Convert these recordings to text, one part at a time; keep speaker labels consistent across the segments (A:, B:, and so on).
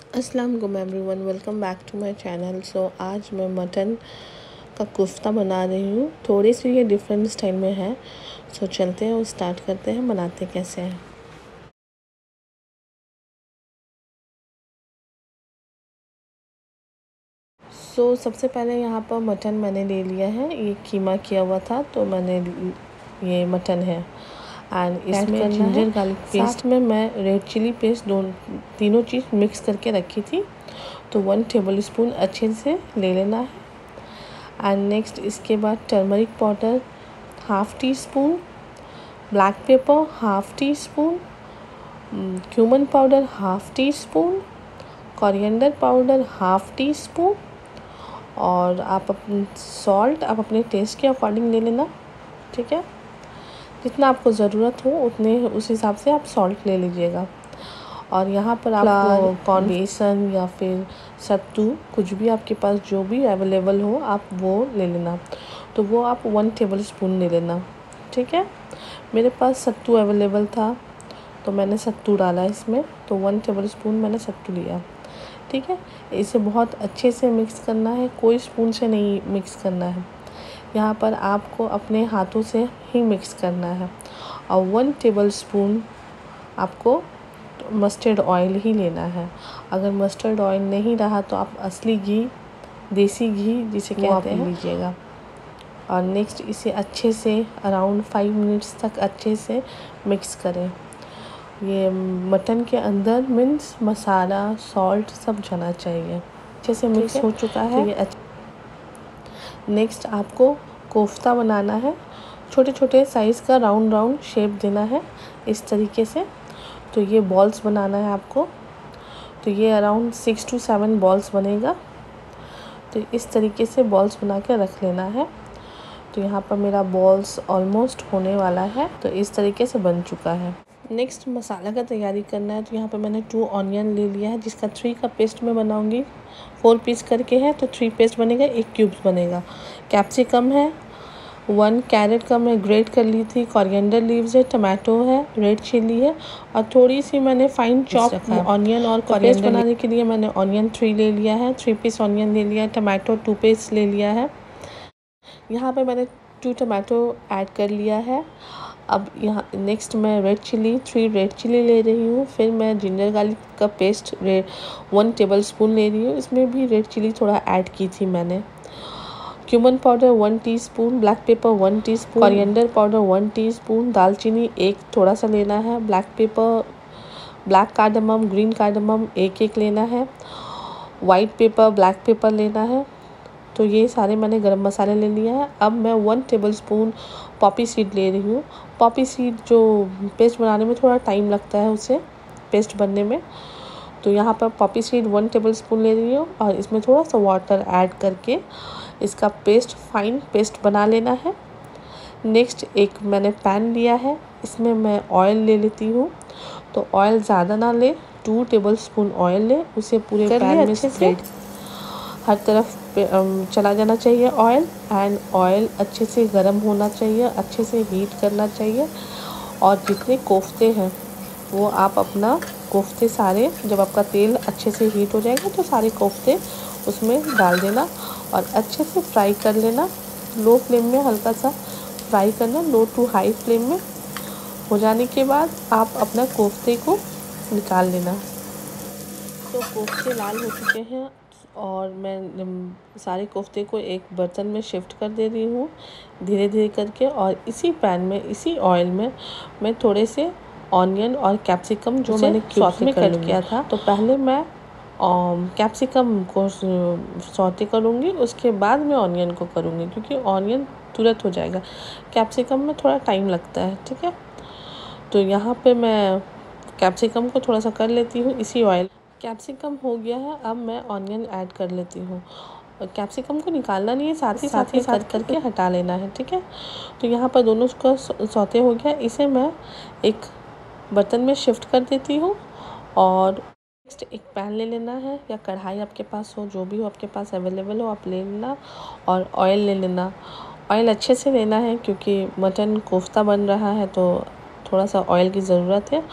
A: अस्सलाम वालेकुम everyone, welcome back to my channel. आज मैं मटन का कोफ्ता बना रही हूँ। थोड़ी सी ये डिफरेंट स्टाइल में है। चलते हैं और स्टार्ट करते हैं, बनाते कैसे हैं। सबसे पहले यहाँ पर मटन मैंने ले लिया है। ये कीमा किया हुआ था तो मैंने ये मटन है एंड इसमें जिंजर गार्लिक पेस्ट में मैं रेड चिली पेस्ट तीनों चीज़ मिक्स करके रखी थी। तो 1 टेबल स्पून अच्छे से ले लेना है। एंड नेक्स्ट इसके बाद turmeric powder half teaspoon, black pepper half teaspoon, cumin powder half teaspoon, coriander powder half teaspoon और आप सॉल्ट आप अपने टेस्ट के अकॉर्डिंग ले लेना। ठीक है, जितना आपको ज़रूरत हो उतने उस हिसाब से आप सॉल्ट ले लीजिएगा। और यहाँ पर आप कॉर्न बेसन या फिर सत्तू कुछ भी आपके पास जो भी अवेलेबल हो आप वो ले लेना। तो वो आप 1 टेबल स्पून ले लेना। ठीक है, मेरे पास सत्तू अवेलेबल था तो मैंने सत्तू डाला इसमें। तो 1 टेबल स्पून मैंने सत्तू लिया। ठीक है, इसे बहुत अच्छे से मिक्स करना है, कोई स्पून से नहीं मिक्स करना है। यहाँ पर आपको अपने हाथों से ही मिक्स करना है। और 1 टेबल स्पून आपको मस्टर्ड ऑयल ही लेना है। अगर मस्टर्ड ऑयल नहीं रहा तो आप असली घी, देसी घी जिसे कहते हैं, लीजिएगा। और नेक्स्ट इसे अच्छे से अराउंड 5 मिनट्स तक अच्छे से मिक्स करें। ये मटन के अंदर मीन्स मसाला सॉल्ट सब जाना चाहिए। अच्छे से मिक्स हो चुका है। तो ये नेक्स्ट आपको कोफ्ता बनाना है। छोटे छोटे साइज़ का राउंड शेप देना है इस तरीके से। तो ये बॉल्स बनाना है आपको। तो ये अराउंड 6 to 7 बॉल्स बनेगा। तो इस तरीके से बॉल्स बना के रख लेना है। तो यहाँ पर मेरा बॉल्स ऑलमोस्ट होने वाला है। तो इस तरीके से बन चुका है। नेक्स्ट मसाला का तैयारी करना है। तो यहाँ पर मैंने 2 ऑनियन ले लिया है, जिसका 3 का पेस्ट मैं बनाऊँगी। 4 पीस करके है तो 3 पेस्ट बनेगा, 1 क्यूब्स बनेगा। कैप्सिकम है, 1 कैरेट का मैं ग्रेट कर ली थी, कोरिएंडर लीव्स है, टमाटो है, रेड चिली है और थोड़ी सी मैंने फाइन चॉप ऑनियन और पेस्ट बनाने के लिए मैंने ऑनियन 3 ले लिया है, 3 पीस ऑनियन ले लिया है, टमाटो 2 पीस ले लिया है। यहाँ पे मैंने 2 टमाटो ऐड कर लिया है। अब यहाँ नेक्स्ट मैं रेड चिली 3 रेड चिली ले रही हूँ। फिर मैं जिंजर गार्लिक का पेस्ट 1 टेबल स्पून ले रही हूँ। इसमें भी रेड चिली थोड़ा ऐड की थी मैंने। Cumin powder 1 teaspoon, black pepper 1 teaspoon, coriander powder 1 teaspoon, दालचीनी एक थोड़ा सा लेना है, black pepper, black cardamom, green cardamom एक लेना है, वाइट पेपर, ब्लैक पेपर लेना है। तो ये सारे मैंने गरम मसाले ले लिए हैं। अब मैं 1 टेबल स्पून पॉपी सीड ले रही हूँ। पॉपी सीड जो पेस्ट बनाने में थोड़ा टाइम लगता है, उसे पेस्ट बनने में। तो यहाँ पर पॉपी सीड 1 टेबल स्पून ले रही हूँ और इसमें थोड़ा सा वाटर ऐड करके इसका पेस्ट फाइन पेस्ट बना लेना है। नेक्स्ट एक मैंने पैन लिया है, इसमें मैं ऑयल ले लेती हूँ। तो ऑयल ज़्यादा ना ले, 2 टेबल स्पून ऑयल ले, उसे पूरे पैन में स्प्रेड हर तरफ चला जाना चाहिए ऑयल। एंड ऑयल अच्छे से गर्म होना चाहिए, अच्छे से हीट करना चाहिए। और जितने कोफ्ते हैं वो आप अपना कोफ्ते सारे, जब आपका तेल अच्छे से हीट हो जाएगा तो सारे कोफ्ते उसमें डाल देना और अच्छे से फ्राई कर लेना। लो फ्लेम में हल्का सा फ्राई करना, लो टू हाई फ्लेम में। हो जाने के बाद आप अपना कोफ्ते को निकाल लेना। तो कोफ्ते लाल हो चुके हैं और मैं सारे कोफ्ते को एक बर्तन में शिफ्ट कर दे रही हूँ धीरे धीरे करके। और इसी पैन में, इसी ऑयल में मैं थोड़े से ऑनियन और कैप्सिकम जो मैंने सॉटे में कट किया था, तो पहले मैं कैप्सिकम को सॉटे करूँगी, उसके बाद मैं ऑनियन को करूँगी, क्योंकि ऑनियन तुरंत हो जाएगा, कैप्सिकम में थोड़ा टाइम लगता है। ठीक है, तो यहाँ पे मैं कैप्सिकम को थोड़ा सा कर लेती हूँ इसी ऑयल। कैप्सिकम हो गया है, अब मैं ऑनियन ऐड कर लेती हूँ। और कैप्सिकम को निकालना नहीं है, साथ ही साथ करके हटा लेना है। ठीक है, तो यहाँ पर दोनों का सौते हो गया। इसे मैं एक बर्तन में शिफ्ट कर देती हूँ। और नेक्स्ट एक पैन ले लेना है या कढ़ाई आपके पास हो, जो भी हो आपके पास अवेलेबल हो आप ले लेना। और ऑयल ले लेना। ऑयल अच्छे से लेना है क्योंकि मटन कोफ्ता बन रहा है तो थोड़ा सा ऑयल की ज़रूरत है।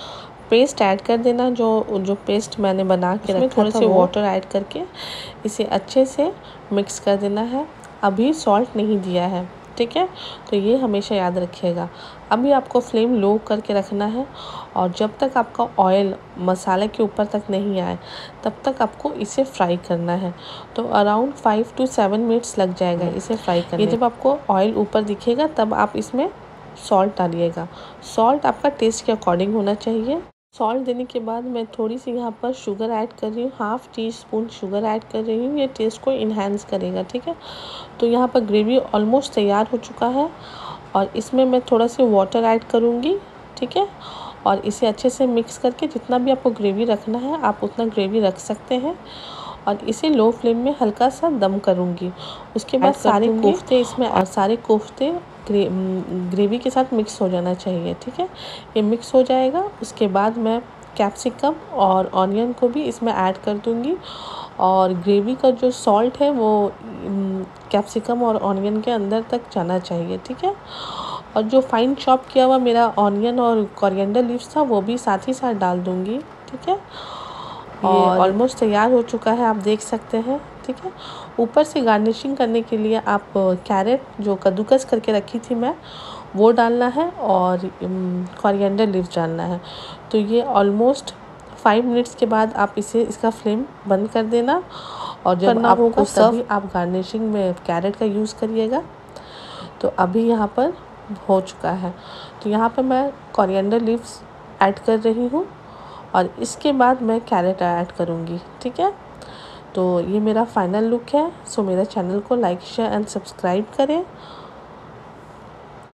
A: पेस्ट ऐड कर देना, जो पेस्ट मैंने बना के रखा था, थोड़े से वाटर ऐड करके इसे अच्छे से मिक्स कर देना है। अभी सॉल्ट नहीं दिया है, ठीक है, तो ये हमेशा याद रखिएगा। अभी आपको फ्लेम लो करके रखना है और जब तक आपका ऑयल मसाले के ऊपर तक नहीं आए तब तक आपको इसे फ्राई करना है। तो अराउंड 5 to 7 मिनट्स लग जाएगा इसे फ्राई करने। ये जब आपको ऑयल ऊपर दिखेगा तब आप इसमें सॉल्ट डालिएगा। सॉल्ट आपका टेस्ट के अकॉर्डिंग होना चाहिए। सॉल्ट देने के बाद मैं थोड़ी सी यहाँ पर शुगर ऐड कर रही हूँ, 1/2 टीस्पून शुगर ऐड कर रही हूँ। ये टेस्ट को इन्हांस करेगा, ठीक है। तो यहाँ पर ग्रेवी ऑलमोस्ट तैयार हो चुका है और इसमें मैं थोड़ा सा वाटर ऐड करूँगी, ठीक है। और इसे अच्छे से मिक्स करके जितना भी आपको ग्रेवी रखना है आप उतना ग्रेवी रख सकते हैं और इसे लो फ्लेम में हल्का सा दम करूँगी। उसके बाद सारे कोफ्ते इसमें और सारे कोफ्ते ग्रेवी के साथ मिक्स हो जाना चाहिए, ठीक है। ये मिक्स हो जाएगा, उसके बाद मैं कैप्सिकम और ऑनियन को भी इसमें ऐड कर दूँगी और ग्रेवी का जो सॉल्ट है वो कैप्सिकम और ऑनियन के अंदर तक जाना चाहिए, ठीक है। और जो फाइन चॉप किया हुआ मेरा ऑनियन और कोरिएंडर लीव्स था वो भी साथ ही साथ डाल दूँगी, ठीक है। और ऑलमोस्ट तैयार हो चुका है, आप देख सकते हैं, ठीक है। ऊपर से गार्निशिंग करने के लिए आप कैरेट जो कद्दूकस करके रखी थी मैं, वो डालना है और कोरिएंडर लीव्स डालना है। तो ये ऑलमोस्ट 5 मिनट्स के बाद आप इसका फ्लेम बंद कर देना और जब आपको तभी आप गार्निशिंग में कैरेट का यूज़ करिएगा। तो अभी यहाँ पर हो चुका है, तो यहाँ पर मैं कोरिएंडर लीव्स ऐड कर रही हूँ और इसके बाद मैं कैरेट ऐड करूँगी, ठीक है। तो ये मेरा फाइनल लुक है। सो मेरा चैनल को लाइक शेयर एंड सब्सक्राइब करें